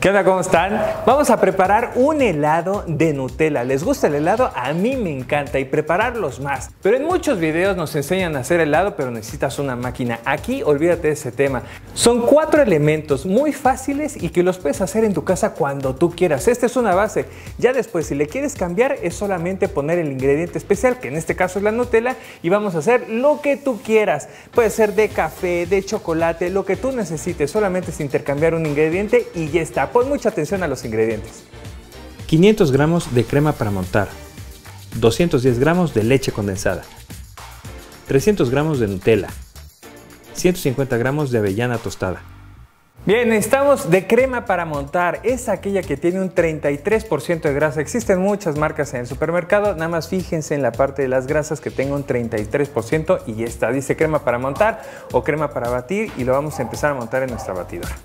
¿Qué onda? ¿Cómo están? Vamos a preparar un helado de Nutella. ¿Les gusta el helado? A mí me encanta y prepararlos más. Pero en muchos videos nos enseñan a hacer helado, pero necesitas una máquina. Aquí olvídate de ese tema. Son 4 elementos muy fáciles y que los puedes hacer en tu casa cuando tú quieras. Esta es una base. Ya después, si le quieres cambiar, es solamente poner el ingrediente especial, que en este caso es la Nutella, y vamos a hacer lo que tú quieras. Puede ser de café, de chocolate, lo que tú necesites. Solamente es intercambiar un ingrediente y ya está. Pon mucha atención a los ingredientes. 500 gramos de crema para montar, 210 gramos de leche condensada, 300 gramos de Nutella, 150 gramos de avellana tostada. Bien, necesitamos de crema para montar. Es aquella que tiene un 33% de grasa. Existen muchas marcas en el supermercado. Nada más fíjense en la parte de las grasas que tenga un 33% y ya está. Dice crema para montar o crema para batir y lo vamos a empezar a montar en nuestra batidora.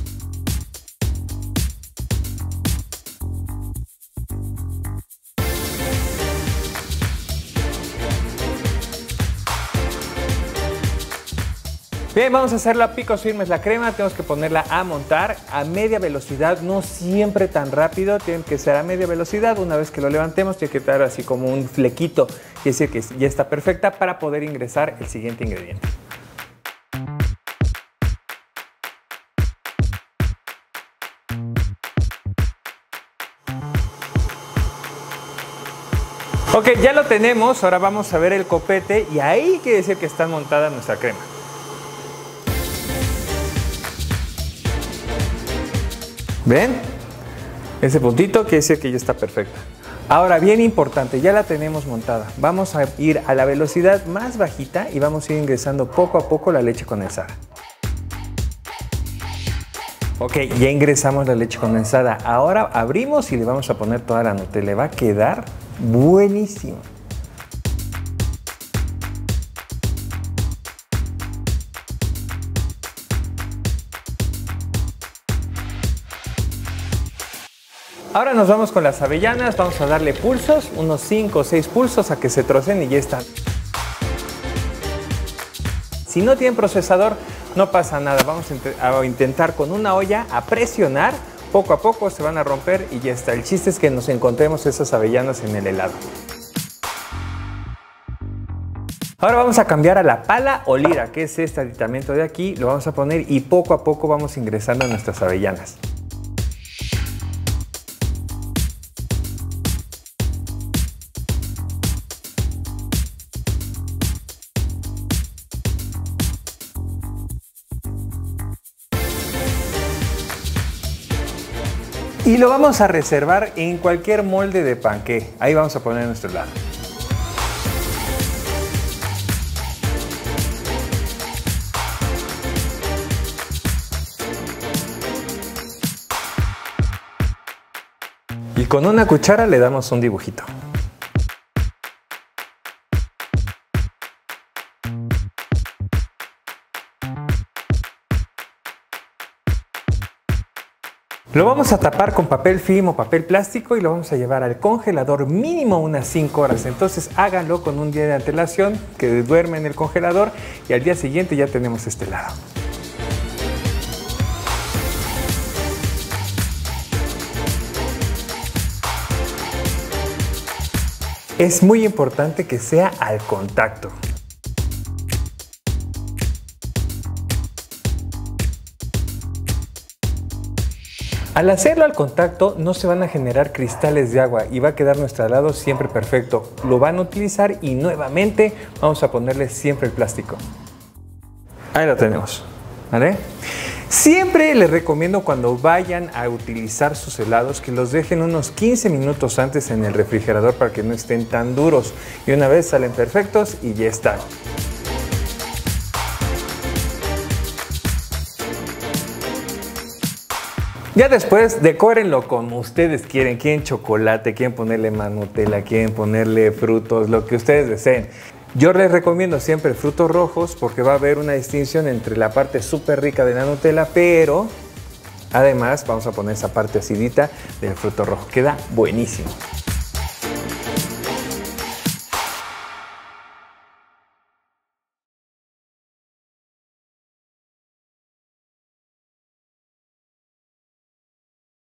Bien, vamos a hacerlo a picos firmes. La crema tenemos que ponerla a montar a media velocidad, no siempre tan rápido, tiene que ser a media velocidad. Una vez que lo levantemos tiene que estar así como un flequito, quiere decir que ya está perfecta para poder ingresar el siguiente ingrediente. Ok, ya lo tenemos, ahora vamos a ver el copete y ahí quiere decir que está montada nuestra crema. ¿Ven? Ese puntito quiere decir que ya está perfecta. Ahora, bien importante, ya la tenemos montada. Vamos a ir a la velocidad más bajita y vamos a ir ingresando poco a poco la leche condensada. Ok, ya ingresamos la leche condensada. Ahora abrimos y le vamos a poner toda la Nutella. Va a quedar buenísimo. Ahora nos vamos con las avellanas, vamos a darle pulsos, unos 5 o 6 pulsos a que se trocen y ya están. Si no tienen procesador, no pasa nada, vamos a intentar con una olla a presionar, poco a poco se van a romper y ya está. El chiste es que nos encontremos esas avellanas en el helado. Ahora vamos a cambiar a la pala o lira, que es este aditamento de aquí, lo vamos a poner y poco a poco vamos ingresando a nuestras avellanas. Y lo vamos a reservar en cualquier molde de panqué. Ahí vamos a poner nuestro helado. Y con una cuchara le damos un dibujito. Lo vamos a tapar con papel film o papel plástico y lo vamos a llevar al congelador mínimo unas 5 horas. Entonces háganlo con un día de antelación, que duerme en el congelador y al día siguiente ya tenemos este helado. Es muy importante que sea al contacto. Al hacerlo al contacto no se van a generar cristales de agua y va a quedar nuestro helado siempre perfecto. Lo van a utilizar y nuevamente vamos a ponerle siempre el plástico. Ahí lo tenemos, ¿vale? Siempre les recomiendo cuando vayan a utilizar sus helados que los dejen unos 15 minutos antes en el refrigerador para que no estén tan duros. Y una vez salen perfectos y ya están. Ya después, decórenlo como ustedes quieren. Quieren chocolate, quieren ponerle más Nutella, quieren ponerle frutos, lo que ustedes deseen. Yo les recomiendo siempre frutos rojos porque va a haber una distinción entre la parte súper rica de la Nutella, pero además vamos a poner esa parte acidita del fruto rojo. Queda buenísimo.